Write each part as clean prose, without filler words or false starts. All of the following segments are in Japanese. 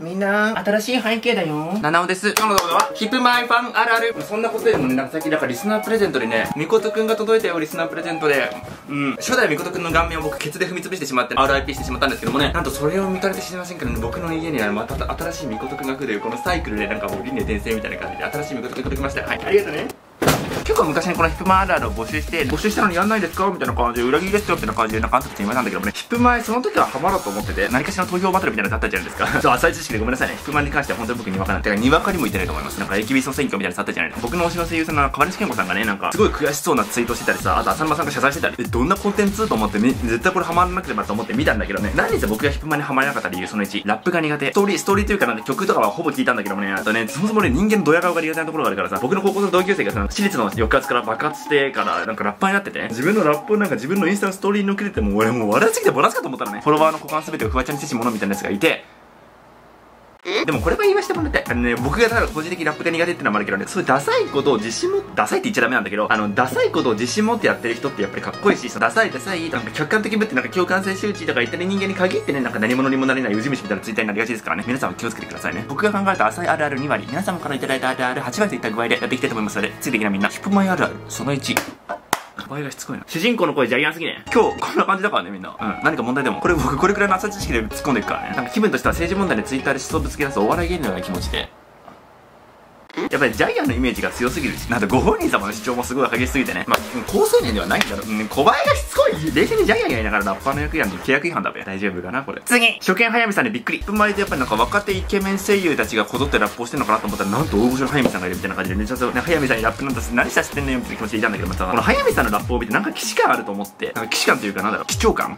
みんな、新しい背景だよ。七尾です。今日の動画は、ヒップマイファンあるある。そんなことよりもね、なんか最近なんかリスナープレゼントでね、みことくんが届いたよ、リスナープレゼントで。初代みことくんの顔面を僕、ケツで踏み潰してしまって、RIP してしまったんですけどもね、なんとそれを見かれて知りませんけどね、僕の家にはまた新しいみことくんが来るという、このサイクルでなんかもう輪廻転生みたいな感じで、新しいみことくんが届きました。はい、ありがとうね。結構昔にこのヒップマイあるあるを募集したのにやんないですかみたいな感じで、裏切りですよみたいな感じで、なんかあんたたちに言われたんだけどもね、ヒップマイその時はハマろうと思ってて、何かしらの投票バトルみたいなのだったじゃないですか。そう、浅い知識でごめんなさいね。ヒップマイに関しては本当に僕にわかんない。てか、にわかにも言ってないと思います。なんか、AKB総選挙みたいなのあったじゃないですか。僕の推しの声優さんの川西健吾さんがね、なんか、すごい悔しそうなツイートしてたりさ、あと浅沼さんが謝罪してたり、どんなコンテンツと思って、絶対これハマらなくてばと思って見たんだけどね、何せ僕がヒップマイにハマらなかった理由、その1、ラップが苦手。ストーリーというかなんか曲とかはほぼ聞いたんだけどもね、あとね、そもそもね、人間のドヤ顔が苦手なところがあるからさ、僕の高校の同級生がその私立の抑圧から爆発してからなんかラッパーになってて、自分のラップをなんか自分のインスタのストーリーに載っけてても、俺もう笑いすぎてボラすかと思ったらね、フォロワーの股間全てをフワちゃんにしてしまうものみたいなやつがいて、でもこれは言わせてもらいたい。僕がだから個人的にラップが苦手ってのもあるけどね、そういうダサいことを自信持って、ダサいって言っちゃダメなんだけど、ダサいことを自信持ってやってる人ってやっぱりかっこいいし、ダサいなんか客観的ぶってなんか共感性周知とか言ってる人間に限ってね、なんか何者にもなれないウジ虫みたいなツイッターになりがちですからね、皆さんは気をつけてくださいね。僕が考えた浅いあるある2割、皆様からいただいたあるある8割といった具合でやっていきたいと思いますので、ついてきなみんな、ヒップマイあるある、その1。声がしつこいな。主人公の声ジャイアンすぎね。今日こんな感じだからねみんな。何か問題でも。僕これくらいの浅い知識で突っ込んでいくからね。なんか気分としては政治問題でツイッターで思想ぶつけ出すお笑い芸人のような気持ちで。やっぱりジャイアンのイメージが強すぎるし、なんかご本人様の主張もすごい激しすぎてね。まあ、高青年ではないんだろう。小林がしつこい。冷静にジャイアンがいながらラッパーの役やんの契約違反だべ。大丈夫かなこれ。次初見早見さんでびっくり。ヒップマイでやっぱりなんか若手イケメン声優たちがこぞってラップをしてるのかなと思ったら、なんと大御所の早見さんがいるみたいな感じでね、ちょっとね、早見さんにラップなんだ何したら知ってんのよみたいな気持ちでいたんだけど、またこの早見さんのラップを見てなんか既視感あると思って、なんか既視感というかなんだろう、貴重感、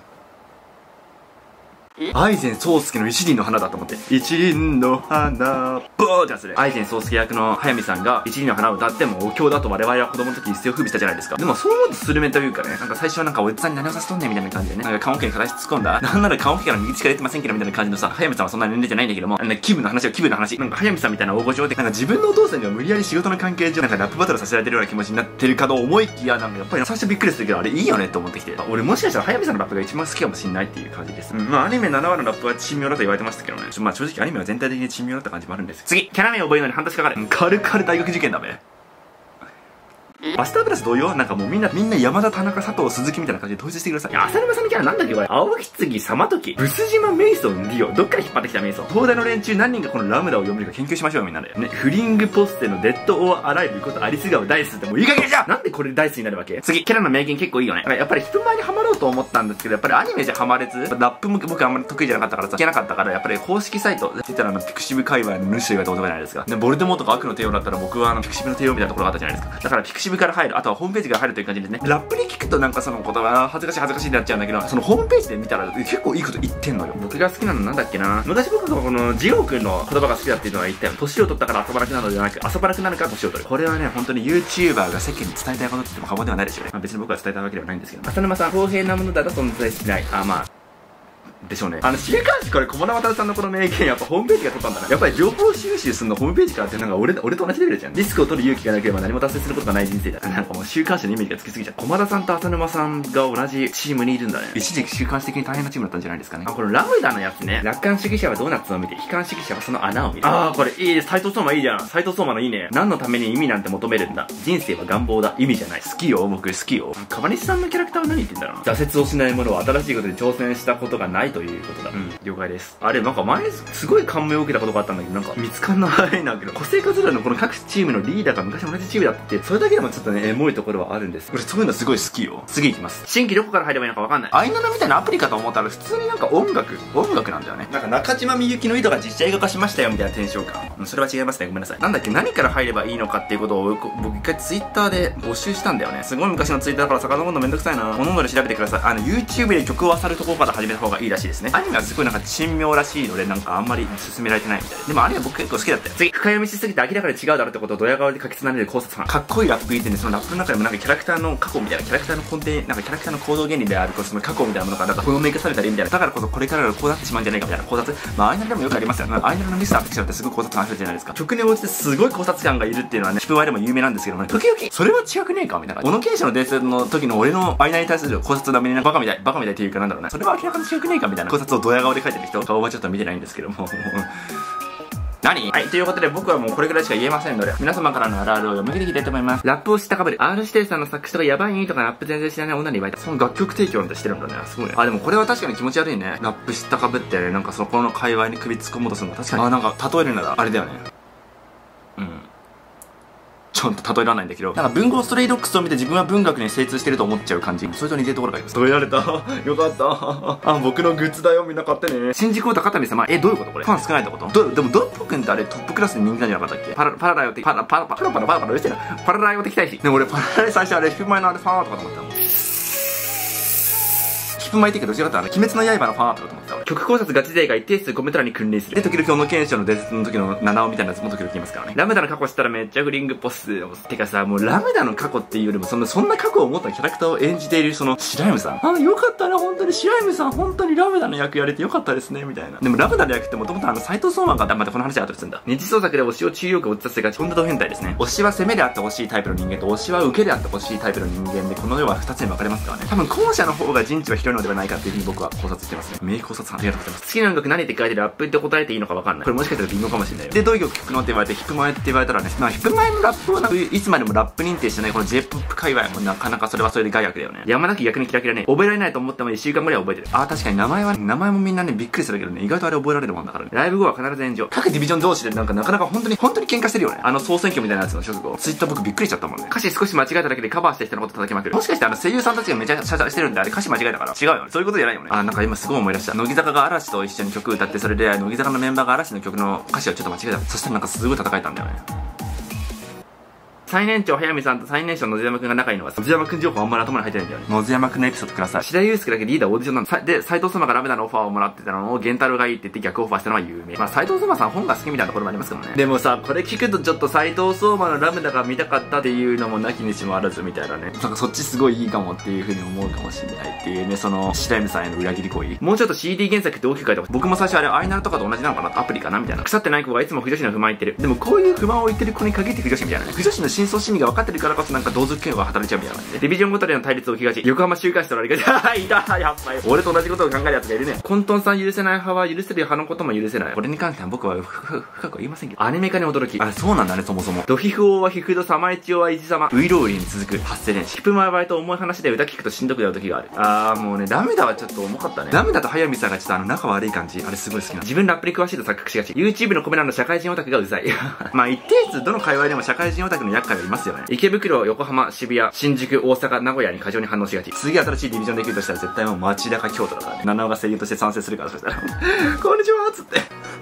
愛禅宗介の一輪の花だと思って、一輪の花ボーってやつで、愛禅宗介役の早見さんが一輪の花を歌ってもお経だと我々は子供の時一世を風靡したじゃないですか。でもそう思うとスルメというかね、なんか最初はなんかおじさんに何をさせとんねんみたいな感じでね、なんか棺桶に形突っ込んだ、なんなら棺桶から右しか出てませんけどみたいな感じのさ、早見さんはそんな年齢じゃないんだけども、気分の話、なんか早見さんみたいな大御所で、なんか自分のお父さんには無理やり仕事の関係上なんかラップバトルさせられてるような気持ちになってるかと思いきや、なんかやっぱり最初びっくりするけど、あれいいよねって思ってきて、俺もしかしたら早見さんのラップが一番好きかもしんないっていう感じです。まあアニメ7話のラップは珍妙だと言われてましたけどね、まあ正直アニメは全体的に珍妙だった感じもあるんです。次、キャラ名を覚えるのに半年かかる。軽々大学受験だべ。バスターブラス同様、なんかもうみんな山田、田中、佐藤、鈴木みたいな感じで統一してください。浅沼さんのキャラなんだっけこれ。青木継ぎ、様時、ブス島、メイソン、リオ。どっから引っ張ってきたメイソン。東大の連中何人かこのラムダを読めるか研究しましょうみんなで。ね、フリングポステのデッドオアアライブことアリス川ダイスってもういい加減じゃん。なんでこれダイスになるわけ。次、キャラの名言結構いいよね。やっぱり人前にハマろうと思ったんですけど、やっぱりアニメじゃハマれず、ラップも僕あんまり得意じゃなかったからさ、聞けなかったから、やっぱり公式サイト、って言ったらピクシブ界隈の主と言われた男じゃないですか。で、ボルデモートが悪の帝王だったら僕はピクシブの帝王みたいなところがあったじゃないですか。だからピクシブから入る、あとはホームページが入るという感じですね。ラップに聞くとなんかその言葉恥ずかしいってなっちゃうんだけど、そのホームページで見たら結構いいこと言ってんのよ。僕が好きなのなんだっけな、昔僕がこのジオー君の言葉が好きだっていうのは言ったよ。年を取ったから遊ばなくなるのではなく、遊ばなくなるから年を取る。これはね、本当に YouTuber が世間に伝えたいことって言っても過言ではないですよね。まあ、別に僕は伝えたわけではないんですけど、浅沼さん公平なものだと存在しない。まあでしょうね。週刊誌これ駒田渉さんのこの名言やっぱホームページが取ったんだね。やっぱり情報収集するのホームページからってなんか俺と同じレベルじゃん。リスクを取る勇気がなければ何も達成することがない人生だ。なんかもう週刊誌のイメージがつきすぎちゃう。駒田さんと浅沼さんが同じチームにいるんだね。一時期週刊誌的に大変なチームだったんじゃないですかね。このラムダのやつね。楽観主義者はドーナツを見て、悲観主義者はその穴を見る。これいいです。斎藤壮馬いいじゃん。斎藤壮馬のいいね。何のために意味なんて求めるんだ。人生は願望だ。意味じゃない。好きよ。僕好きよ。川西さんのキャラクターは何言ってんだろうな。挫折をしない者は新しいことに挑戦したことがないということだ。了解です。あれなんか前すごい感銘を受けたことがあったんだけど、なんか見つかんないんだけど、個性カズラのこの各チームのリーダーが昔同じチームだってそれだけでもちょっとねエモいところはあるんです。これそういうのすごい好きよ。次いきます。新規どこから入ればいいのかわかんない。アイナナみたいなアプリかと思ったら普通になんか音楽なんだよね。なんか中島みゆきの井戸が実写映画化しましたよみたいなテンション感。それは違いますね、ごめんなさい。なんだっけ、何から入ればいいのかっていうことを僕一回ツイッターで募集したんだよね。すごい昔のツイッターから遡るのめんどくさいな。こので調べてください。YouTube で曲を漁るところから始めた方がいいらしいですね。アニメはすごいなんか珍妙らしいのでなんかあんまり勧められてないみたいで。でもあれは僕結構好きだったよ。次、深読みしすぎて明らかに違うだろってことをドヤ顔で書きつなれる考察班。かっこいいラップ言ってね、そのラップの中でもなんかキャラクターの過去みたいな、キャラクターの根底、なんかキャラクターの行動原理であるその過去みたいなものがなんかほのめかされたりみたいな。だからこそこれからがこうなってしまうんじゃないかみたいな考察。アイナルでもよくありますよね。アイナルのミスターアクションってすごい考察感あるじゃないですか。曲に応じてすごい考察感がいるっていうのはね、ヒップワイでも有名なんですけどもね、時々それは違くねえかみたいな。小野賢章の伝説の時の俺のアイナルに対する考察のめにバカみたいっていうかなんだろうね。それは明らかに違くねえかみたいな考察をドヤ顔で書いてる人、顔はちょっと見てないんですけども何？はい、ということで僕はもうこれぐらいしか言えませんので、皆様からのあるあるを読み上げていきたいと思います。ラップを知ったかぶる。R 指定さんの作詞とかやばいとかラップ全然知らない女に言われた。その楽曲提供なんてしてるんだね。すごいね。あ、でもこれは確かに気持ち悪いね。ラップ知ったかぶってね、なんかそこの界隈に首突っ込もうとするの確かに。あ、なんか例えるならあれだよね。ちょっと例えられないんだけど、なんか文豪ストレイドックスを見て自分は文学に精通してると思っちゃう感じ。それと似てるところがあります。例えられた。よかった。あ、僕のグッズだよ。みんな買ってね。新宿太片見様。どういうことこれ？ファン少ないってこと？でもドッポ君ってあれトップクラスで人気なんじゃなかったっけ？パラライオ的、パラライオ的大使。でも俺パラライ最初あれ、ヒップマイのあれファンとかと思ったもん。ヒップマイ的どちらかと鬼滅の刃のファンとかと思ってたわ。曲考察ガチ勢が一定数コメント欄に君臨する。で、時々小野賢章の伝説の時の七尾みたいなやつも時々言いますからね。ラムダの過去知ったらめっちゃフリングポス。てかさ、もうラムダの過去っていうよりもそんな過去を持ったキャラクターを演じているそのシライムさん。あ、よかったね、本当にシライムさん、本当にラムダの役やれてよかったですね、みたいな。でもラムダの役ってもともと斎藤壮馬が、またこの話は後ですんだ。二次創作で推しを中央区を打ち立てがち、本当同変態ですね。推しは攻めであってほしいタイプの人間と推しは受けであってほしいタイプの人間で、この世は2つに分かれますからね。多分後者の方が陣地は広いのではないかっていうふうに僕は考察してますね。名考察ありがとうございます。好きな音楽何って書いてラップって答えていいのか分かんない。これもしかしたら微妙かもしれないよ。で、どういう曲聴くのって言われて、ヒップマイって言われたらね、まあヒップマイのラップをなんかいつまでもラップ認定してないこの J-POP 界隈もなかなかそれはそれで害悪だよね。山崎逆にキラキラね。覚えられないと思っても1週間ぐらい覚えてる。あ、確かに名前もみんなね、びっくりするけどね、意外とあれ覚えられるもんだからね。ライブ後は必ず炎上。各ディビジョン同士でなかなか本当に喧嘩してるよね。総選挙みたいなやつの直後。ツイッター僕びっくりしちゃったもんね。歌詞少し間違えただけでカバーした人のこと叩きまくる。もしかして声優さんたちがめちゃくちゃしてるんであれ歌詞間違えたから違うよね。そういうことじゃないよね。あ、なんか今すごい思い出した。乃木坂が嵐と一緒に曲歌って、それで乃木坂のメンバーが嵐の曲の歌詞をちょっと間違えた。そしたらなんかすごい戦えたんだよね。最年長早見さんと最年少野津山くんが仲いいのは野津山くん情報あんまり頭に入ってないんだよね。野津山くんのエピソードください。白井祐介だけリーダーオーディションなんだ。で、斎藤様がラムダのオファーをもらってたのを源太郎がいいって言って逆オファーしたのは有名。まあ斎藤様さん本が好きみたいなところもありますけどね。でもさ、これ聞くとちょっと斎藤相馬のラムダが見たかったっていうのもなきにしもあらずみたいなね。なんかそっちすごいいいかもっていう風に思うかもしれないっていうね、その白井さんへの裏切り行為。もうちょっと CD 原作って大きく書いてほしい。僕も最初あれアイナルとかと同じなのかな、アプリかなみたいな。腐ってない子がいつも不女子の不満言ってる。でもこういう不満を言ってる子に限って不女子みたいなね。不女子の深層心理が分かってるからこそなんか同族嫌悪が働いちゃうみたいな感じで。ディビジョンごとでの対立を起きがち。横浜週刊誌とられがち。いた、やっぱり。俺と同じことを考える奴がいるね。コントンさん許せない派は許せる派のことも許せない。これに関しては僕は深くは言いませんけど。アニメ化に驚き。あれそうなんだね、そもそも。ドヒフオはヒフド、サマイチオはイジサマ。ウイロウリに続く発声練習。ヒップマイバイと重い話で歌聞くとしんどくなる時がある。もうね、ラムダはちょっと重かったね。ラムダと早見さんがちょっと仲悪い感じ。あれすごい好きな。自分ラップに詳しいと錯覚しがち。YouTube のコメ欄の社会人オタクがうざい。まあ一定数どの界隈でも社会人オタクの厄介はいますよね。池袋、横浜、渋谷、新宿、大阪、名古屋に過剰に反応しがち。次新しいディビジョンできるとしたら絶対もう町田か京都だからね。七尾が声優として参戦するから、そしたらこんにちはーっつって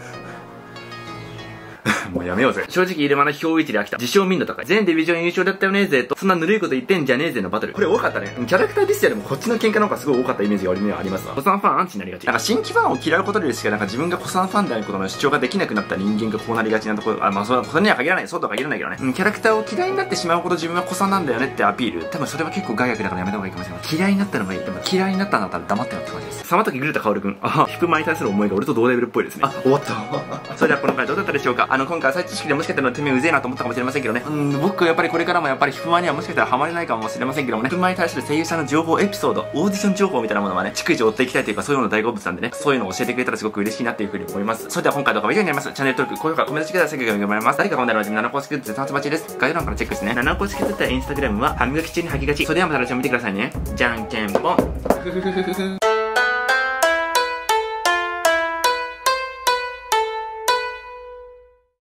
もうやめようぜ。正直入れまな表一で飽きた。自称民度高い。全ディビジョン優勝だったよねーぜと、そんなぬるいこと言ってんじゃねーぜのバトル。これ多かったね。キャラクターディスよりもこっちの喧嘩の方がすごい多かったイメージが俺にはありますわ。古参ファンアンチになりがち。なんか新規ファンを嫌うことでしかなんか自分が古参ファンであることの主張ができなくなった人間がこうなりがちなところ。まあそれには限らない。そうとは限らないけどね。キャラクターを嫌いになってしまうほど自分は古参なんだよねってアピール。多分それは結構害悪だからやめた方がいいかもしれない。嫌いになったのがいい。でも嫌いになったんだったら黙ってなって感じです。様時グルタカオルくん。あ、ヒップマイに対する思いが俺と同レベルっぽいですね。あ、終わった。それではこの回どうだったでしょうか。今回最知識でもしかしたらてめえうぜえなと思ったかもしれませんけどね。僕やっぱりこれからもやっぱりヒップマイにはもしかしたらハマれないかもしれませんけどもね。ヒップマイに対する声優さんの情報、エピソード、オーディション情報みたいなものはね、逐一追っていきたいというか、そういうの大好物なんでね、そういうのを教えてくれたらすごく嬉しいなっていうふうに思います。それでは今回動画は以上になります。チャンネル登録、高評価、コメントしてください。頑張ります。誰かが問題の7公式グッズ絶賛待ちです。概要欄からチェックしてね。7公式グッズやインスタグラムは歯磨き中に吐きがち。それではまた来週見てくださいね。じゃんけんぽん。